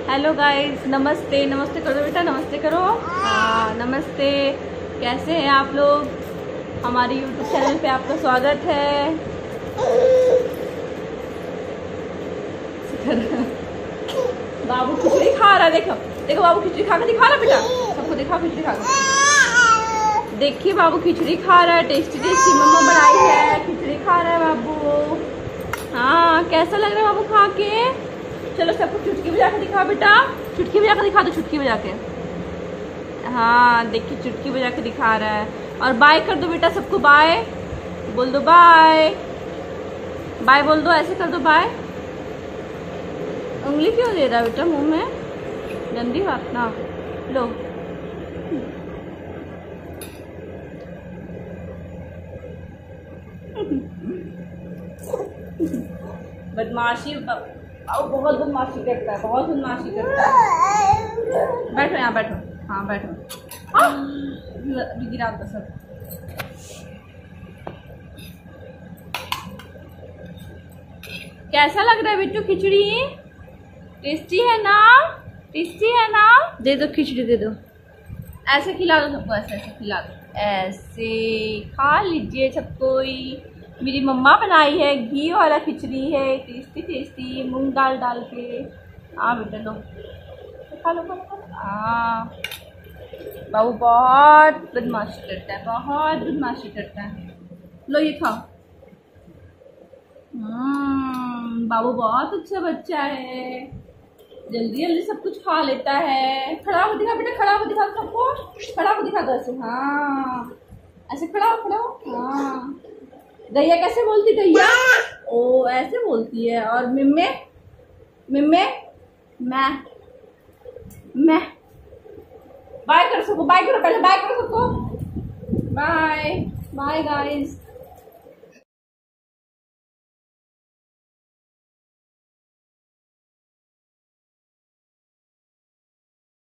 Hello guys, नमस्ते। नमस्ते करो बेटा, नमस्ते करो। हाँ नमस्ते। कैसे हैं आप लोग? हमारे यूट्यूब चैनल पे आपका स्वागत है। बाबू खिचड़ी खा रहा है। देखो देखो, बाबू खिचड़ी खा कर दिखा रहा बेटा, सबको दिखाओ खिचड़ी खा कर। देखिए बाबू खिचड़ी खा रहा है। टेस्टी टेस्टी मम्मा बनाई है, खिचड़ी खा रहा है बाबू। हाँ कैसा लग रहा है बाबू खा के? चलो सबको चुटकी बजा के दिखा बेटा, चुटकी बजा के दिखा दो, चुटकी बजा के। हाँ देखिए चुटकी बजा के दिखा रहा है। और बाय कर दो बेटा सबको, बाय बोल दो, बाय बाय बोल दो, ऐसे कर दो बाय। उंगली क्यों दे रहा है बेटा मुंह में? गंदी बात ना। लो बदमाशी, बहुत बदमाशी करता है, बहुत बदमाशी करता है। बैठो यहाँ बैठो, हाँ बैठो। गिरा दो सब। कैसा लग रहा है बिट्टू खिचड़ी? टेस्टी है ना? टेस्टी है ना? दे दो खिचड़ी, दे दो। ऐसे खिला दो सबको, ऐसे ऐसे खिला दो, ऐसे खा लीजिए सब कोई। मेरी मम्मा बनाई है, घी वाला खिचड़ी है, टेस्टी टेस्टी मूंग दाल डाल के। हाँ बेटा लो, खा लो खा लो खा लो। हाँ बाबू बहुत बदमाशी करता है, बहुत बदमाशी करता है। लो ये खाओ। बाबू बहुत अच्छा बच्चा है, जल्दी जल्दी सब कुछ खा लेता है। खड़ा हो दिखा बेटा, खड़ा हो दिखा सबको, खड़ा हो दिखा दो ऐसे। हाँ ऐसे खड़ा हो, खड़ा हो। हाँ गैया कैसे बोलती? गैया ओ ऐसे बोलती है। और मिम्मे, मिम्मे मैं बाय करो सबको, बाय करो, पहले बाय करो सबको। Bye bye guys.